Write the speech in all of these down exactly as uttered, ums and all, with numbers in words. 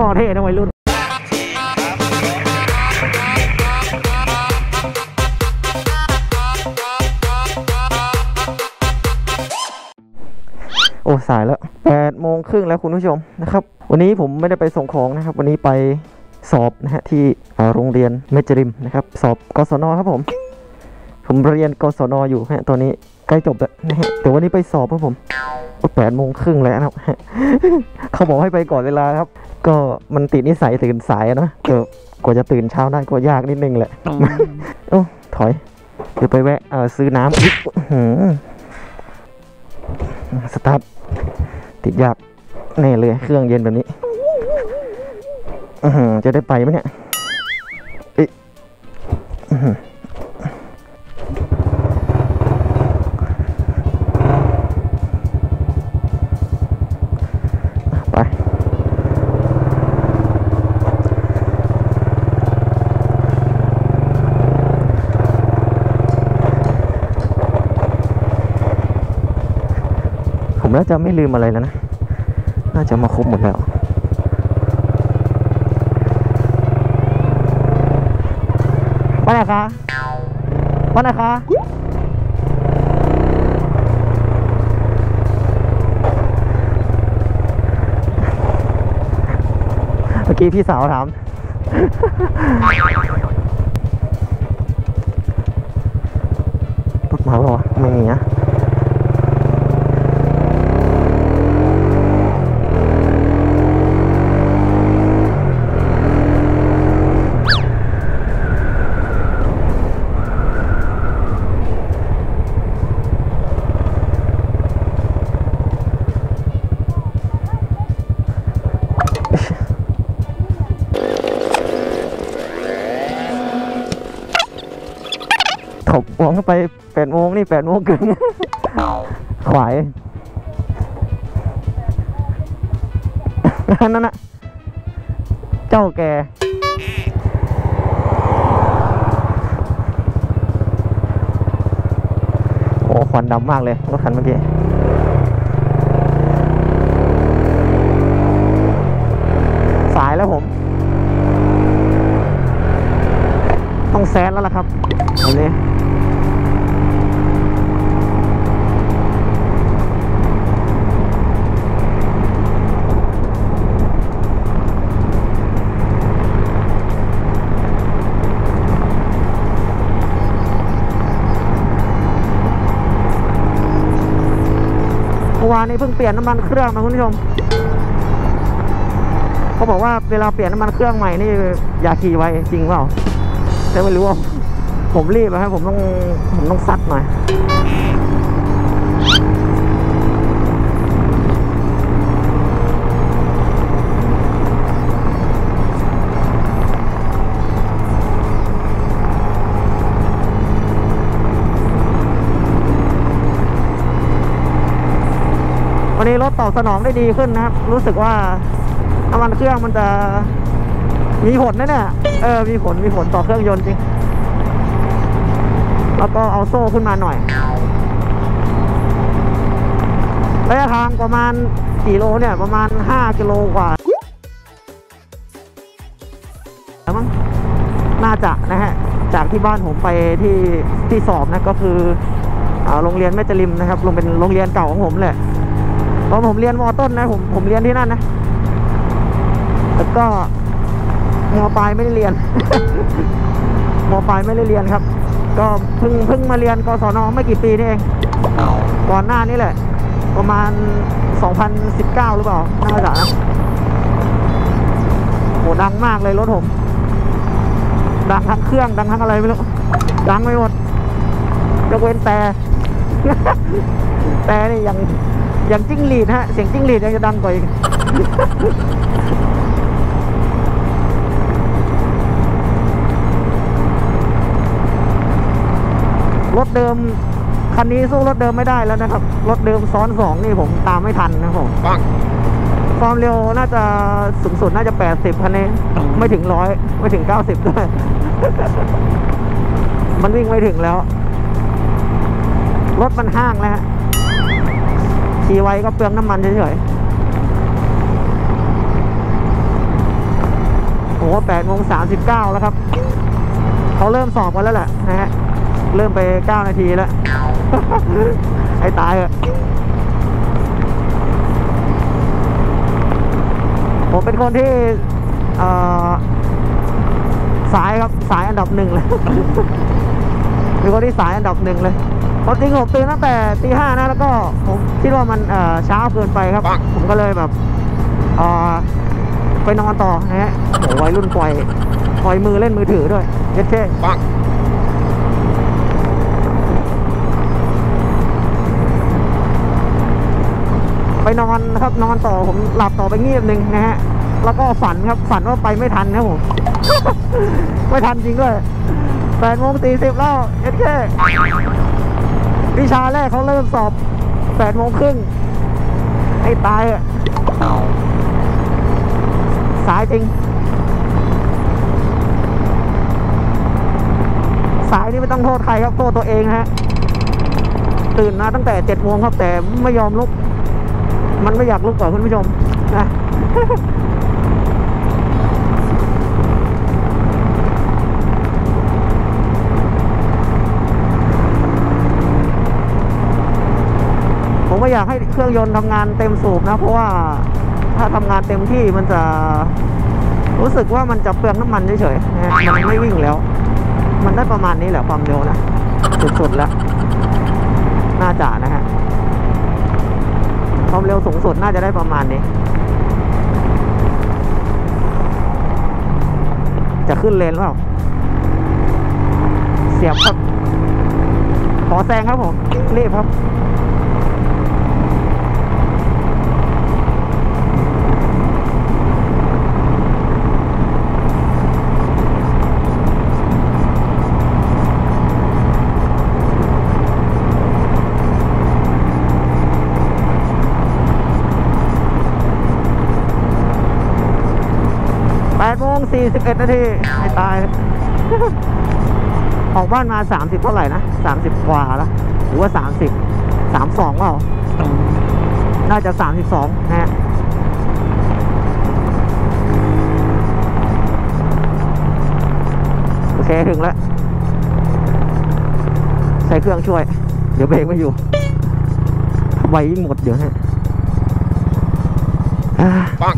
เท่นะวัยรุ่นโอ้สายแล้วแปดโมงครึ่งแล้วคุณผู้ชมนะครับวันนี้ผมไม่ได้ไปส่งของนะครับวันนี้ไปสอบนะฮะที่โรงเรียนเมจริมนะครับสอบกศนครับผมผมเรียนกศนอยู่ฮะตอนนี้ใกล้จบแล้วนะฮะแต่วันนี้ไปสอบครับผมแปดโมงครึ่งแล้วนะครับเขาบอกให้ไปก่อนเวลาครับก็มันติดนิสัยตื่นสายนะก็กว่าจะตื่นเช้าได้ก็ยากนิดนึงแหละโอ้ถอยเดี๋ยวไปแวะซื้อน้ำสตาร์ทติดยากแน่เลยเครื่องเย็นแบบนี้จะได้ไปไหมเนี่ยไปผมน่าจะไม่ลืมอะไรแล้วนะน่าจะมาครบหมดแล้วไปไหนคะไปไหนคะเมื่อกี้พี่สาวถามรถมาหรอไม่มีนะถบวงเข้าไปแปดโมงนี่แปดโมงเกินขวายนั่นน่ะเจ้าแกโอ้ควันดำมากเลยรถคันเมื่อกี้สายแล้วผมต้องแซนแล้วล่ะครับอันนี้เมื่อวานนี้เพิ่งเปลี่ยนน้ำมันเครื่องนะคุณผู้ชมเขาบอกว่าเวลาเปลี่ยนน้ำมันเครื่องใหม่นี่อย่าขี่ไว้จริงเปล่าแต่ไม่รู้ว่าผมรีบนะครับผมต้องผมต้องซัดหน่อยวันนี้รถตอบสนองได้ดีขึ้นนะครับรู้สึกว่าน้ำมันเครื่องมันจะมีผลนะเนี่ยเออมีผลมีผลต่อเครื่องยนต์จริงแล้วก็เอาโซ่ขึ้นมาหน่อยระยะทางประมาณกี่โลเนี่ยประมาณห้ากิโลกว่าแล้วมั้งน่าจะนะฮะจากที่บ้านผมไปที่ที่สอบนะก็คือโรงเรียนแม่จริมนะครับลงเป็นโรงเรียนเก่าของผมแหละตอนผมเรียนม.ต้นนะผมผมเรียนที่นั่นนะแล้วก็ม.ปลายไม่ได้เรียน ม.ปลายไม่ได้เรียนครับก็เพิ่งเพิ่งมาเรียนกศนไม่กี่ปีนี่เองก่อนหน้านี้แหละประมาณสองพันสิบเก้าหรือเปล่าน่าจะนะโหดังมากเลยรถผมดังทั้งเครื่องดังทั้งอะไรไม่รู้ดังไม่หมดยกเว้นแต่ แต่นี่ยังยังจิ้งหรีดฮะเสียงจิ้งหรีดยังจะดังกว่าอีก รถเดิมคันนี้สู้รถเดิมไม่ได้แล้วนะครับรถเดิมซ้อนสองนี่ผมตามไม่ทันนะผมความเร็วน่าจะสูงสุดน่าจะแปดสิบคันนี้ไม่ถึงร้อยไม่ถึงเก้าสิบด้วย มันวิ่งไม่ถึงแล้วรถมันห้างแล้วฮะขี่ไวก็เปลืองน้ำมันเฉยๆโอ้แปดโมงสามสิบเก้าแล้วครับเขาเริ่มสอบกันแล้วแหละนะฮะเริ่มไปเก้านาทีแล้ว ไอ้ตายอะผมเป็นคนที่สายครับสายอันดับหนึ่งเลย เป็นคนที่สายอันดับหนึ่งเลยเพราะจริงผมตื่นตั้งแต่ตีห้านะแล้วก็ผมคิดว่ามันเช้าเกินไปครับผมก็เลยแบบไปนอนต่อนะฮะโอ้วัยรุ่นปล่อยปล่อยมือเล่นมือถือด้วยเย็ดเช่ไปนอนนะครับนอนต่อผมหลับต่อไปเงียบหนึ่งนะฮะแล้วก็ฝันครับฝันว่าไปไม่ทันครับผม ไม่ทันจริงด้วยแปดโมงสี่สิบแล้วเอ็ดแค่วิชาแรกเขาเริ่มสอบแปดโมงครึ่งไอ้ตายอะสายจริงสายนี่ไม่ต้องโทษใครครับโทษตัวเองฮะตื่นมาตั้งแต่เจ็ดโมงครับแต่ไม่ยอมลุกมันไม่อยากลุกกว่าคุณผู้ชมนะ ผมก็อยากให้เครื่องยนต์ทำงานเต็มสูบนะเพราะว่าถ้าทำงานเต็มที่มันจะรู้สึกว่ามันจะเปลืองน้ำมันเฉยๆนะมันไม่วิ่งแล้วมันได้ประมาณนี้แหละความเร็วนะสุดๆแล้วน่าจะนะฮะความเร็วสูงสุดน่าจะได้ประมาณนี้จะขึ้นเลนหรือเปล่าเสียบครับขอแซงครับผมรีบครับแปดโมงสี่สิบเอ็ดนาทีไม่ตาย ออกบ้านมาสามสิบเท่าไหร่นะสามสิบกว่าแล้วหรือว่าสามสิบสามสองเปล่าน่าจะสามสิบสองนะฮะโอเคถึงแล้วใส่เครื่องช่วยเดี๋ยวเบรกไม่อยู่ไวยิ่งหมดเดี๋ยวฮะปัง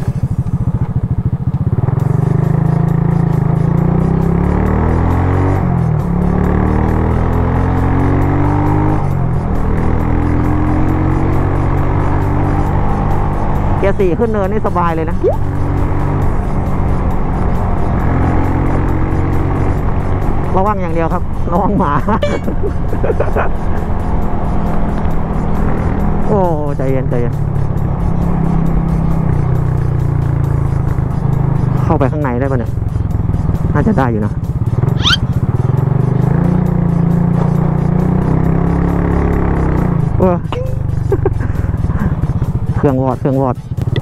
เกียร์สี่ขึ้นเนินนี่สบายเลยนะระวังอย่างเดียวครับระวังหมา โอ้ใจเย็นใจเย็นเข้าไปข้างในได้ป่ะเนี่ยน่าจะได้อยู่นะโอ้ เครื่องวอดเครื่องวอด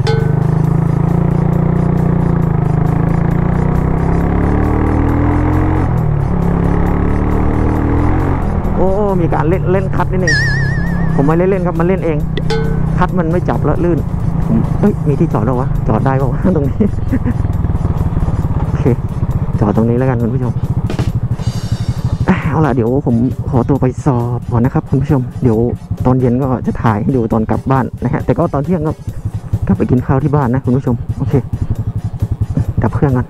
โอ้มีการเล่นเล่นคัดนิดนึงผมไม่เล่นเล่นครับมันเล่นเองคัดมันไม่จับแล้วลื่นผมเอ้ยมีที่จอดแล้ววะจอดได้ป่าวะตรงนี้ โอเคจอดตรงนี้แล้วกันคุณผู้ชมเอาล่ะเดี๋ยวผมขอตัวไปสอบก่อนนะครับคุณผู้ชมเดี๋ยวตอนเย็นก็จะถ่ายให้ดูตอนกลับบ้านนะฮะแต่ก็ตอนเที่ยงก็ก็ไปกินข้าวที่บ้านนะคุณผู้ชมโอเคดับเครื่องกัน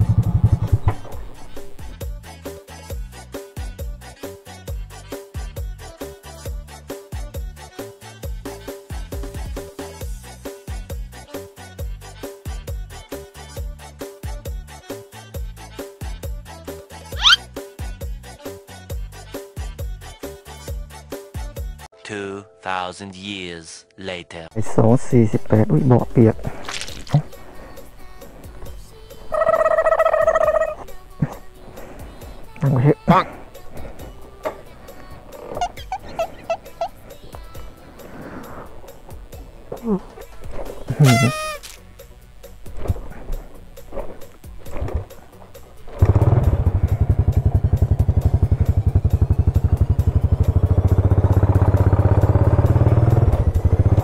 two thousand years later ไอ้สองสี่สิบแปดอุ้ยเบาะเปียกนั่งไปเถอะปัง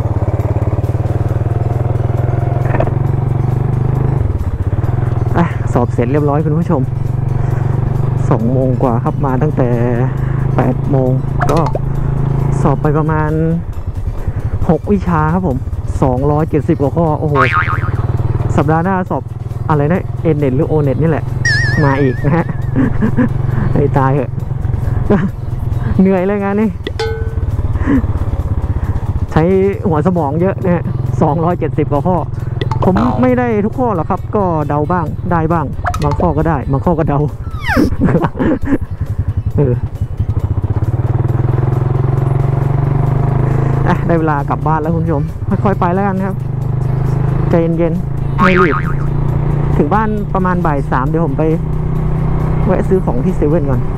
สอบเสร็จเรียบร้อยคุณผู้ชมสองโมงกว่าครับมาตั้งแต่แปดโมงก็สอบไปประมาณหกวิชาครับผมสองร้อยเจ็ดสิบกว่าข้อโอ้โหสัปดาห์หน้าสอบอะไรนะเอ็นเน็ตหรือโอเน็ตนี่แหละมาอีกนะฮะ ไอ้ตายเหอะ เหนื่อยเลยงานนี้ใช้หัวสมองเยอะเนี่ยสองร้อยเจ็ดสิบกว่าข้อผมไม่ได้ทุกข้อหรอกครับก็เดาบ้างได้บ้างบางข้อก็ได้บางข้อก็เดา เอออ่ะได้เวลากลับบ้านแล้วคุณผู้ชมค่อยๆไปแล้วกันครับใจเย็นๆไม่รีบถึงบ้านประมาณบ่ายสามเดี๋ยวผมไปแวะซื้อของที่เซเว่นก่อน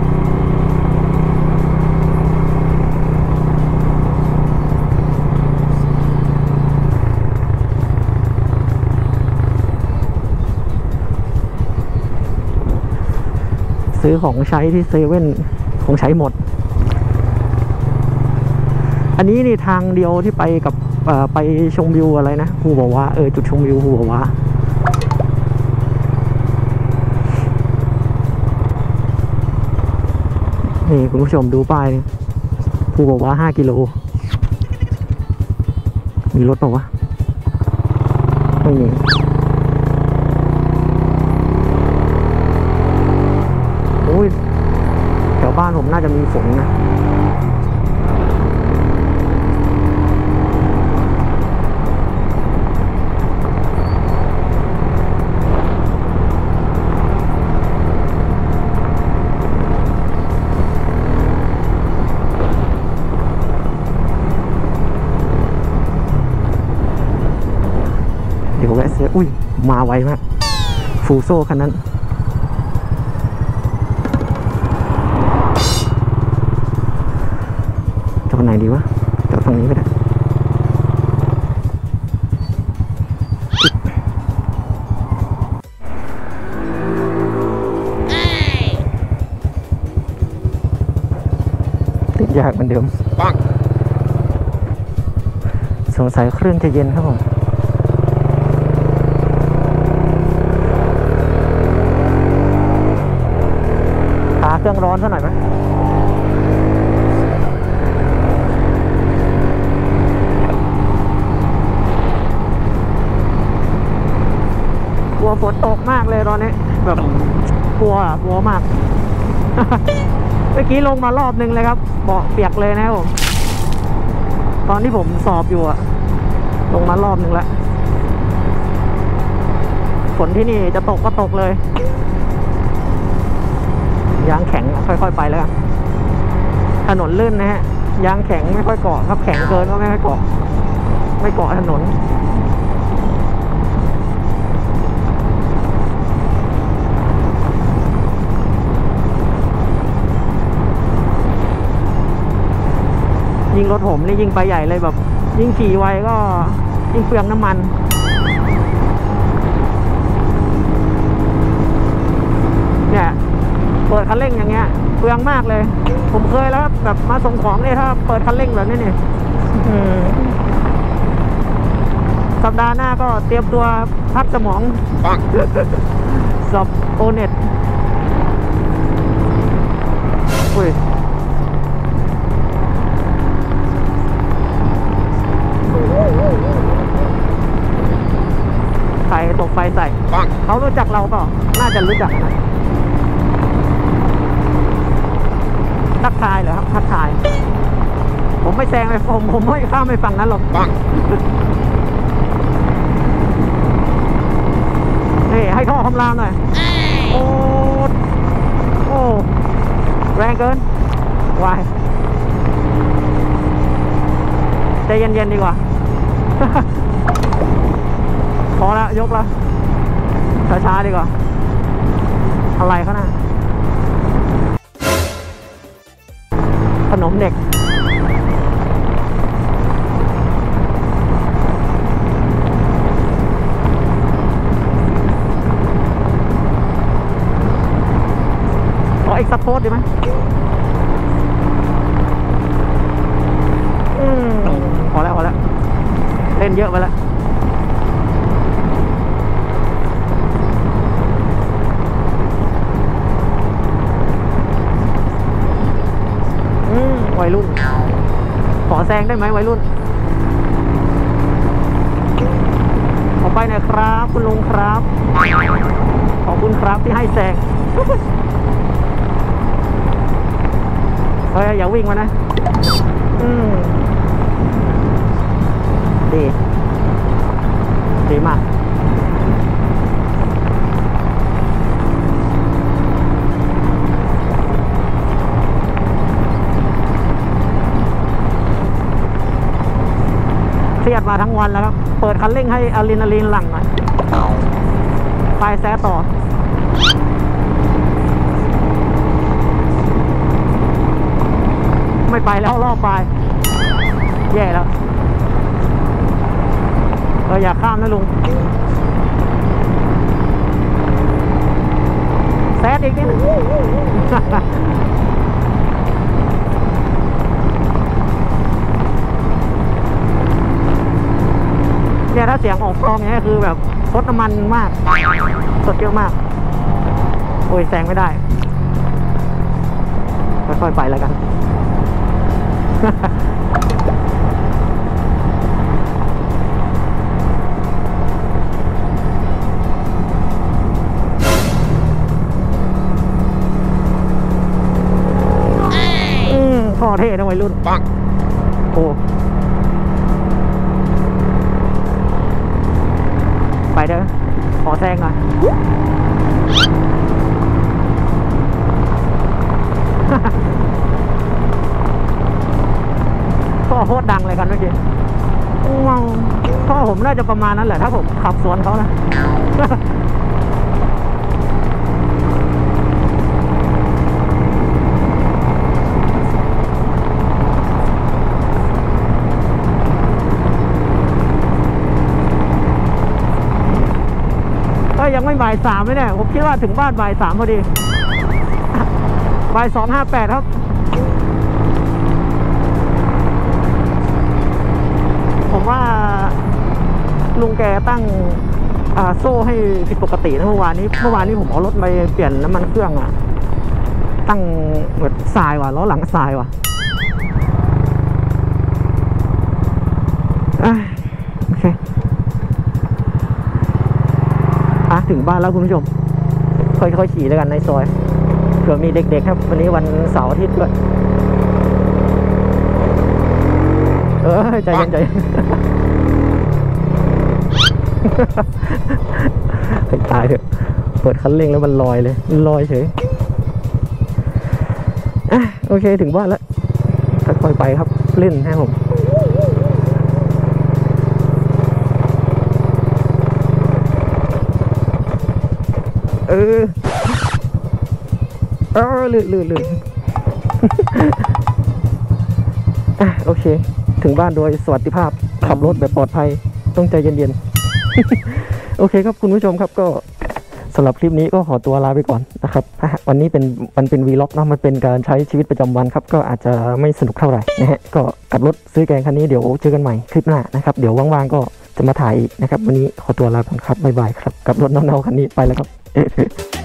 ซื้อของใช้ที่เซเว่นของใช้หมดอันนี้นี่ทางเดียวที่ไปกับไปชมวิวอะไรนะภูบ่อว้าเออจุดชมวิวภูบ่อว้านี่คุณผู้ชมดูป้ายภูบ่อว้าห้ากิโลมีรถเปล่าวะไม่มีโอ้ยแถวบ้านผมน่าจะมีฝนนะเดี๋ยวแวะเสียอุ้ยมาไวมากฟูโซ่คันนั้นจอดไหนดีวะจอดฝั่งนี้ก็ได้ติดยากเหมือนเดิมปังสงสัยเครื่องจะเย็นครับผมเครื่องร้อนซะหน่อยไหมกลัวฝนตกมากเลยตอนนี้แบบกลัวกลัวมาก เมื่อกี้ลงมารอบนึงเลยครับเบาะเปียกเลยนะครับผมตอนที่ผมสอบอยู่อะลงมารอบนึงแล้วฝนที่นี่จะตกก็ตกเลยยางแข็งค่อยๆไปแล้วกันถนนลื่นนะฮะยางแข็งไม่ค่อยเกาะครับแข็งเกินก็ไม่ค่อยเกาะไม่เกาะถนนยิ่งรถผมนี่ยิ่งไปใหญ่เลยแบบยิ่งขี่ไวก็ยิ่งเปลืองน้ำมันเนี่ยเปิดคันเร่งอย่างเงี้ยเปลืองมากเลยผมเคยแล้วแบบมาส่งของเนี่ยถ้าเปิดคันเร่งแบบนี้เนี่ยสัปดาห์หน้าก็เตรียมตัวพักสมองสอบโอเน็ตอุ้ยใครตกไฟใส่เขารู้จักเราเปล่าน่าจะรู้จักนะทักทายเหรอครับทักทายผมไม่แซงเลยผมผมไม่ข้ามไปฝั่งนั้นหรอกนี่ให้ท่อคำรามหน่อยโอ้โอ้แรงเกินวายใจเย็นๆดีกว่า พอแล้วยกแล้วช้าๆดีกว่าอะไรเขาน่ะขนมเด็กขออีกสักโพสดีไหมอืมพอแล้วพอแล้วเล่นเยอะไปแล้วยรุ่นขอแซงได้ไหมวัยรุ่นขอไปหน่อยครับคุณลุงครับขอบคุณครับที่ให้แซงเฮ้ยอย่าวิ่งมานะอืมดีดีมากเครียดมาทั้งวันแล้วครับเปิดคันเร่งให้อะดรีนาลีนหลั่งหน่อยไปแซะต่อไม่ไปแล้วรอบไปแย่แล้วเอออย่าข้ามนะลุงแซดอีกนิดนึงเนี่ยถ้าเสียงออกกล้องเนี่ยคือแบบรถน้ำมันมากสดเยอะมากโอ้ยแซงไม่ได้ค่อยๆไปแล้วกันพ่อเท่นะวัยรุ่นปังโอ้ไปเด้อขอแซงหน่อยพ่อโคตรดังเลยกันเมื่อกี้ว้าวพ่อผมน่าจะประมาณนั้นแหละถ้าผมขับสวนเขานะยังไม่บ่ายสามเลยเนี่ยผมคิดว่าถึงบ้านบ่ายสามพอดีบ่ายสองห้าแปดครับผมว่าลุงแกตั้งโซ่ให้ผิดปกตินะเมื่อวานนี้เมื่อวานนี้ผมเอารถไปเปลี่ยนน้ำมันเครื่องอ่ะตั้งเหมือนทรายว่ะล้อหลังทรายว่ะโอเคถึงบ้านแล้วคุณผู้ชมค่อยๆขี่แล้วกันในซอยเผื่อมีเด็กๆครับวันนี้วันเสาร์อาทิตย์ด้วยเออใจเย็นใจให้ตายเถอะเปิดคันเร่งแล้วมันลอยเลยลอยเฉยอ่ะโอเคถึงบ้านแล้วค่อยๆไปครับเล่นให้ผมเออเออลื่นลื่นลื่นอ่ะโอเคถึงบ้านโดยสวัสดิภาพขับรถแบบปลอดภัยต้องใจเย็นๆโอเคครับคุณผู้ชมครับก็สำหรับคลิปนี้ก็ขอตัวลาไปก่อนนะครับวันนี้เป็นมันเป็นวีล็อกเนาะมันเป็นการใช้ชีวิตประจำวันครับก็อาจจะไม่สนุกเท่าไหร่นะฮะก็กับรถซื้อแกงคันนี้เดี๋ยวเจอกันใหม่คลิปหน้านะครับเดี๋ยวว่างๆก็จะมาถ่ายอีกนะครับวันนี้ขอตัวลาก่อนครับบ๊ายบายครับกับรถเน่าๆคันนี้ไปแล้วครับ